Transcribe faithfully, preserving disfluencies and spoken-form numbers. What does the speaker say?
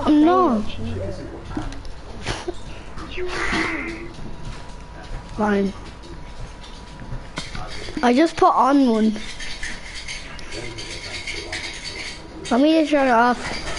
not I'm not. Fine. I just put on one. Let me just turn it off.